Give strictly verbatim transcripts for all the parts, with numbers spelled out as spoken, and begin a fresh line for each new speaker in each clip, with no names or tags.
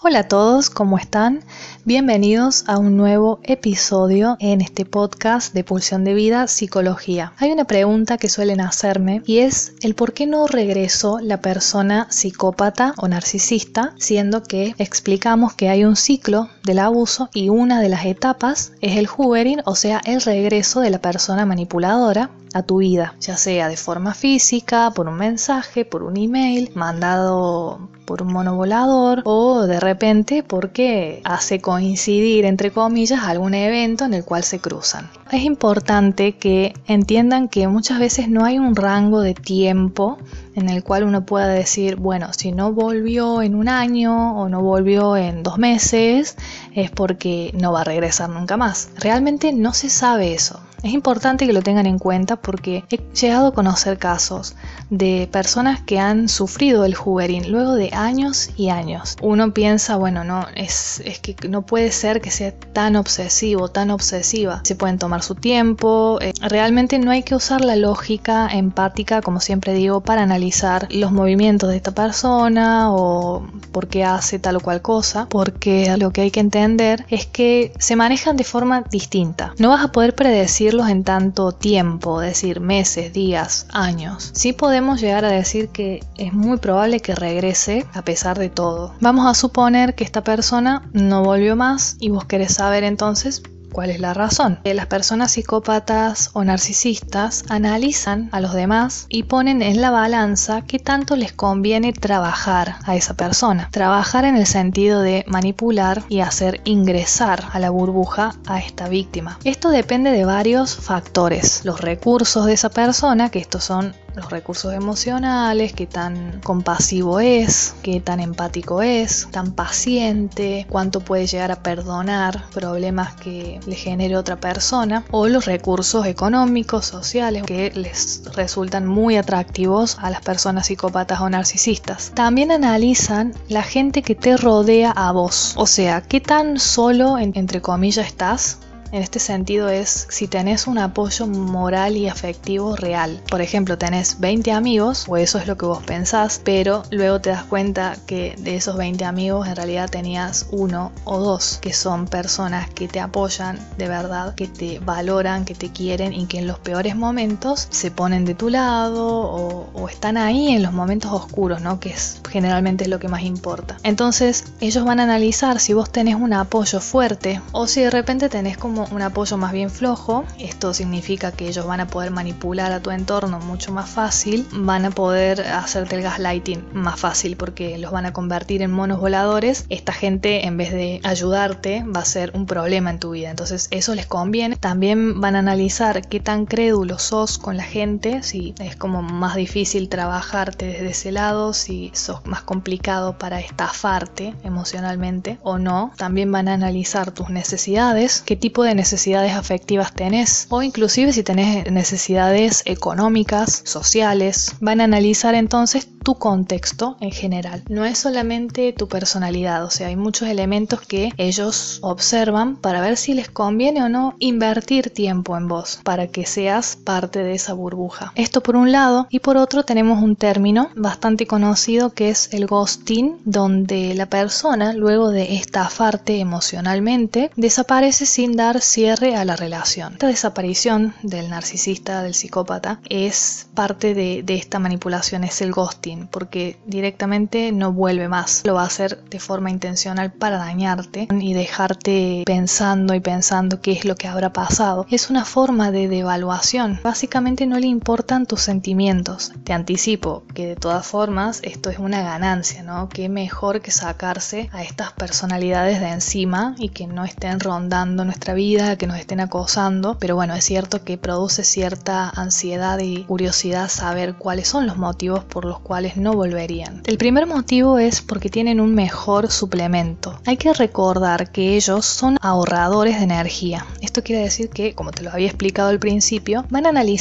Hola a todos, ¿cómo están? Bienvenidos a un nuevo episodio en este podcast de Pulsión de Vida, Psicología. Hay una pregunta que suelen hacerme y es el por qué no regresó la persona psicópata o narcisista, siendo que explicamos que hay un ciclo del abuso y una de las etapas es el hoovering, o sea, el regreso de la persona manipuladora a tu vida, ya sea de forma física, por un mensaje, por un email, mandado por un mono volador o de repente porque hace coincidir, entre comillas, algún evento en el cual se cruzan. Es importante que entiendan que muchas veces no hay un rango de tiempo en el cual uno pueda decir, bueno, si no volvió en un año o no volvió en dos meses, es porque no va a regresar nunca más. Realmente no se sabe eso. Es importante que lo tengan en cuenta porque he llegado a conocer casos de personas que han sufrido el hoovering luego de años y años. Uno piensa, bueno, no, es, es que no puede ser que sea tan obsesivo, tan obsesiva. Se pueden tomar su tiempo. Eh, realmente no hay que usar la lógica empática, como siempre digo, para analizar los movimientos de esta persona o por qué hace tal o cual cosa, porque lo que hay que entender es que se manejan de forma distinta. No vas a poder predecir en tanto tiempo, es decir, meses, días, años. Sí podemos llegar a decir que es muy probable que regrese a pesar de todo. Vamos a suponer que esta persona no volvió más y vos querés saber entonces ¿cuál es la razón? Las personas psicópatas o narcisistas analizan a los demás y ponen en la balanza qué tanto les conviene trabajar a esa persona. Trabajar en el sentido de manipular y hacer ingresar a la burbuja a esta víctima. Esto depende de varios factores. Los recursos de esa persona, que estos son los recursos emocionales, qué tan compasivo es, qué tan empático es, tan paciente, cuánto puede llegar a perdonar problemas que le genere otra persona, o los recursos económicos, sociales, que les resultan muy atractivos a las personas psicópatas o narcisistas. También analizan la gente que te rodea a vos, o sea, qué tan solo, entre comillas, estás. En este sentido es si tenés un apoyo moral y afectivo real. Por ejemplo, tenés veinte amigos, o eso es lo que vos pensás, pero luego te das cuenta que de esos veinte amigos en realidad tenías uno o dos, que son personas que te apoyan de verdad, que te valoran, que te quieren y que en los peores momentos se ponen de tu lado o, o están ahí en los momentos oscuros, ¿no? Que es generalmente lo que más importa. Entonces, ellos van a analizar si vos tenés un apoyo fuerte o si de repente tenés como un apoyo más bien flojo. Esto significa que ellos van a poder manipular a tu entorno mucho más fácil, van a poder hacerte el gaslighting más fácil porque los van a convertir en monos voladores. Esta gente, en vez de ayudarte, va a ser un problema en tu vida, entonces eso les conviene. También van a analizar qué tan crédulo sos con la gente, si es como más difícil trabajarte desde ese lado, si sos más complicado para estafarte emocionalmente o no. También van a analizar tus necesidades, qué tipo de necesidades afectivas tenés o inclusive si tenés necesidades económicas, sociales. Van a analizar entonces tu contexto en general. No es solamente tu personalidad, o sea, hay muchos elementos que ellos observan para ver si les conviene o no invertir tiempo en vos para que seas parte de esa burbuja. Esto por un lado, y por otro tenemos un término bastante conocido que es el ghosting, donde la persona luego de estafarte emocionalmente desaparece sin dar cierre a la relación. Esta desaparición del narcisista, del psicópata, es parte de, de esta manipulación, es el ghosting, porque directamente no vuelve más. Lo va a hacer de forma intencional para dañarte y dejarte pensando y pensando qué es lo que habrá pasado. Es una forma de devaluación. Básicamente no le importan tus sentimientos. Te anticipo que de todas formas esto es una ganancia, ¿no? Qué mejor que sacarse a estas personalidades de encima y que no estén rondando nuestra vida, que nos estén acosando, pero bueno, es cierto que produce cierta ansiedad y curiosidad saber cuáles son los motivos por los cuales no volverían. El primer motivo es porque tienen un mejor suplemento. Hay que recordar que ellos son ahorradores de energía. Esto quiere decir que, como te lo había explicado al principio, van a analizar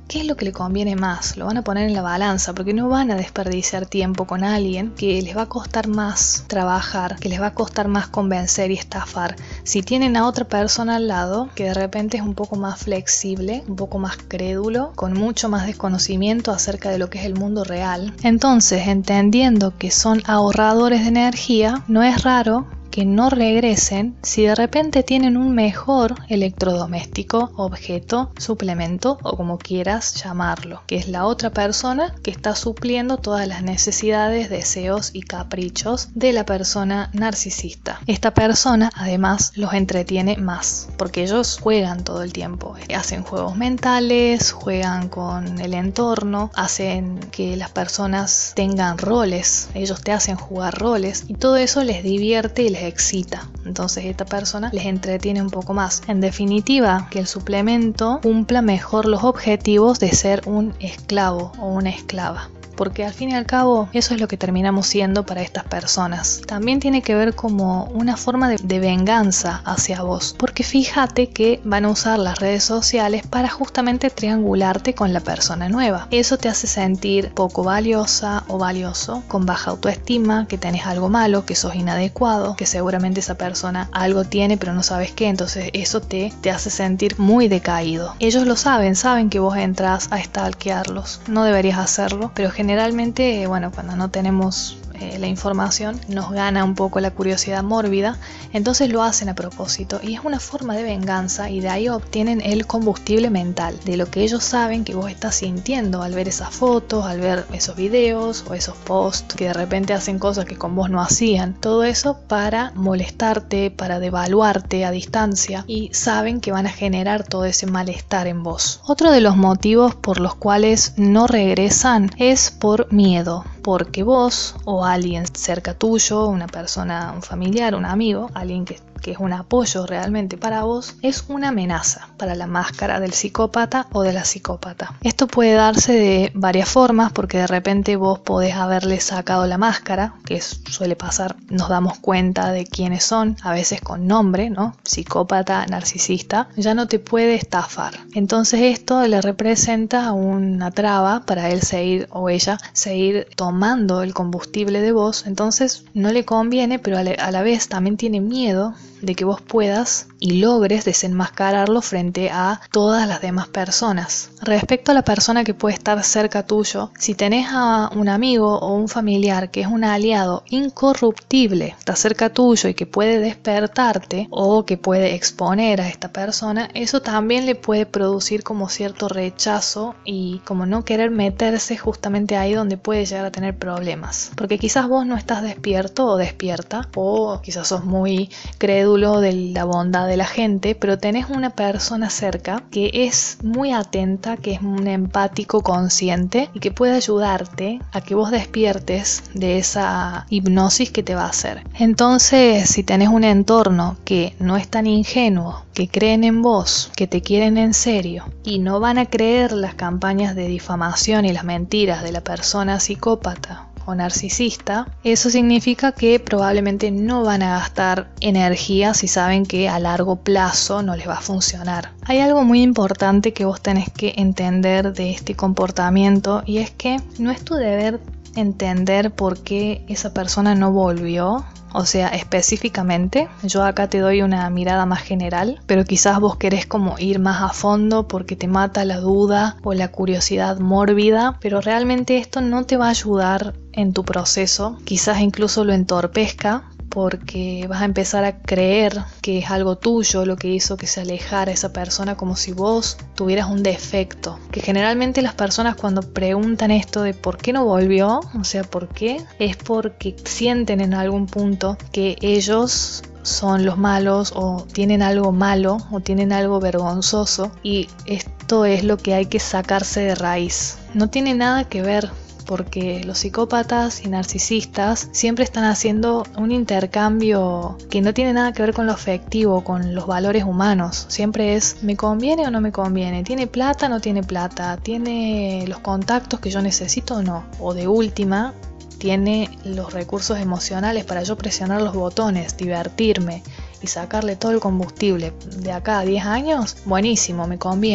qué es lo que le conviene más, lo van a poner en la balanza, porque no van a desperdiciar tiempo con alguien que les va a costar más trabajar, que les va a costar más convencer y estafar. Si tienen a otra persona al lado que de repente es un poco más flexible, un poco más crédulo, con mucho más desconocimiento acerca de lo que es el mundo real, entonces, entendiendo que son ahorradores de energía, no es raro que no regresen si de repente tienen un mejor electrodoméstico, objeto, suplemento o como quieras llamarlo, que es la otra persona que está supliendo todas las necesidades, deseos y caprichos de la persona narcisista. Esta persona además los entretiene más porque ellos juegan todo el tiempo, hacen juegos mentales, juegan con el entorno, hacen que las personas tengan roles, ellos te hacen jugar roles y todo eso les divierte y les excita. Entonces esta persona les entretiene un poco más. En definitiva, que el suplemento cumpla mejor los objetivos de ser un esclavo o una esclava. Porque al fin y al cabo eso es lo que terminamos siendo para estas personas. También tiene que ver como una forma de, de venganza hacia vos, porque fíjate que van a usar las redes sociales para justamente triangularte con la persona nueva. Eso te hace sentir poco valiosa o valioso, con baja autoestima, que tenés algo malo, que sos inadecuado, que seguramente esa persona algo tiene pero no sabes qué, entonces eso te, te hace sentir muy decaído. Ellos lo saben, saben que vos entras a stalkearlos, no deberías hacerlo, pero generalmente Generalmente, bueno, cuando no tenemos eh, la información, nos gana un poco la curiosidad mórbida, entonces lo hacen a propósito y es una forma de venganza y de ahí obtienen el combustible mental de lo que ellos saben que vos estás sintiendo al ver esas fotos, al ver esos videos o esos posts que de repente hacen cosas que con vos no hacían. Todo eso para molestarte, para devaluarte a distancia y saben que van a generar todo ese malestar en vos. Otro de los motivos por los cuales no regresan es por miedo, porque vos o alguien cerca tuyo, una persona, un familiar, un amigo, alguien que, que es un apoyo realmente para vos, es una amenaza para la máscara del psicópata o de la psicópata. Esto puede darse de varias formas, porque de repente vos podés haberle sacado la máscara, que es, suele pasar, nos damos cuenta de quiénes son, a veces con nombre, ¿no? Psicópata, narcisista, ya no te puede estafar. Entonces esto le representa una traba para él seguir o ella seguir tomando el combustible de vos, entonces no le conviene, pero a la vez también tiene miedo de que vos puedas y logres desenmascararlo frente a todas las demás personas. Respecto a la persona que puede estar cerca tuyo, si tenés a un amigo o un familiar que es un aliado incorruptible, está cerca tuyo y que puede despertarte o que puede exponer a esta persona, eso también le puede producir como cierto rechazo y como no querer meterse justamente ahí donde puede llegar a tener problemas. Porque quizás vos no estás despierto o despierta, o quizás sos muy crédulo de la bondad de la gente, pero tenés una persona cerca que es muy atenta, que es un empático consciente y que puede ayudarte a que vos despiertes de esa hipnosis que te va a hacer. Entonces, si tenés un entorno que no es tan ingenuo, que creen en vos, que te quieren en serio y no van a creer las campañas de difamación y las mentiras de la persona psicópata o narcisista, eso significa que probablemente no van a gastar energía si saben que a largo plazo no les va a funcionar. Hay algo muy importante que vos tenés que entender de este comportamiento y es que no es tu deber entender por qué esa persona no volvió. O sea, específicamente, yo acá te doy una mirada más general, pero quizás vos querés como ir más a fondo porque te mata la duda o la curiosidad mórbida, pero realmente esto no te va a ayudar en tu proceso, quizás incluso lo entorpezca, porque vas a empezar a creer que es algo tuyo lo que hizo que se alejara esa persona, como si vos tuvieras un defecto. Que generalmente las personas cuando preguntan esto de por qué no volvió, o sea, por qué, es porque sienten en algún punto que ellos son los malos o tienen algo malo o tienen algo vergonzoso, y esto es lo que hay que sacarse de raíz. No tiene nada que ver, porque los psicópatas y narcisistas siempre están haciendo un intercambio que no tiene nada que ver con lo afectivo, con los valores humanos. Siempre es, ¿me conviene o no me conviene? ¿Tiene plata o no tiene plata? ¿Tiene los contactos que yo necesito o no? O de última, ¿tiene los recursos emocionales para yo presionar los botones, divertirme y sacarle todo el combustible de acá a diez años? Buenísimo, me conviene.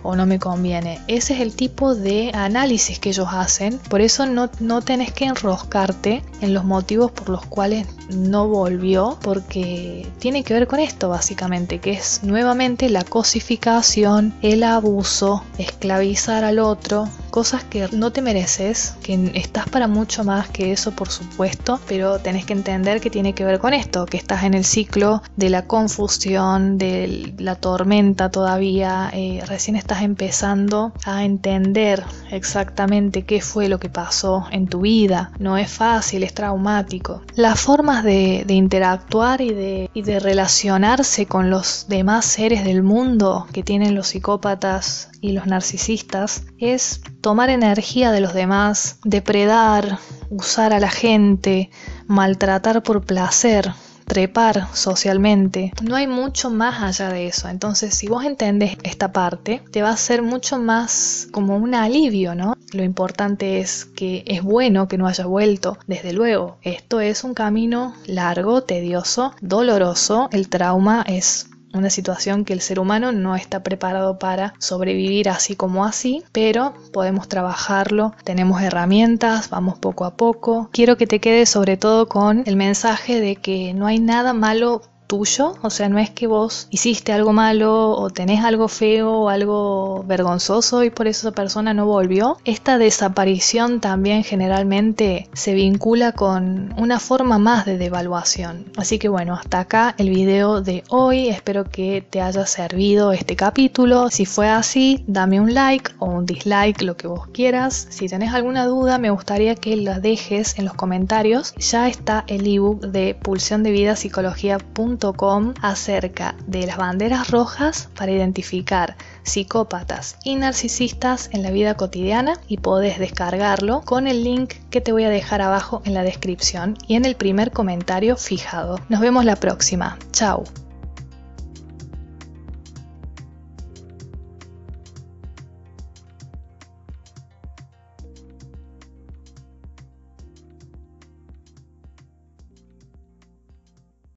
o no me conviene. Ese es el tipo de análisis que ellos hacen. Por eso no, no tenés que enroscarte en los motivos por los cuales no volvió, porque tiene que ver con esto básicamente, que es nuevamente la cosificación, el abuso, esclavizar al otro, cosas que no te mereces, que estás para mucho más que eso, por supuesto, pero tenés que entender que tiene que ver con esto, que estás en el ciclo de la confusión, de la tormenta todavía, eh, recién estás empezando a entender exactamente qué fue lo que pasó en tu vida. No es fácil, es traumático. Las formas de, de interactuar y de, y de relacionarse con los demás seres del mundo que tienen los psicópatas y los narcisistas es tomar energía de los demás, depredar, usar a la gente, maltratar por placer, trepar socialmente. No hay mucho más allá de eso. Entonces, si vos entendés esta parte, te va a ser mucho más como un alivio, ¿no? Lo importante es que es bueno que no haya vuelto. Desde luego, esto es un camino largo, tedioso, doloroso. El trauma es una situación que el ser humano no está preparado para sobrevivir así como así, pero podemos trabajarlo, tenemos herramientas, vamos poco a poco. Quiero que te quedes sobre todo con el mensaje de que no hay nada malo tuyo, o sea, no es que vos hiciste algo malo o tenés algo feo o algo vergonzoso y por eso esa persona no volvió. Esta desaparición también generalmente se vincula con una forma más de devaluación. Así que bueno, hasta acá el video de hoy. Espero que te haya servido este capítulo. Si fue así, dame un like o un dislike, lo que vos quieras. Si tenés alguna duda, me gustaría que la dejes en los comentarios. Ya está el ebook de Pulsión de Vida Psicología punto com acerca de las banderas rojas para identificar psicópatas y narcisistas en la vida cotidiana, y podés descargarlo con el link que te voy a dejar abajo en la descripción y en el primer comentario fijado. Nos vemos la próxima. Chao.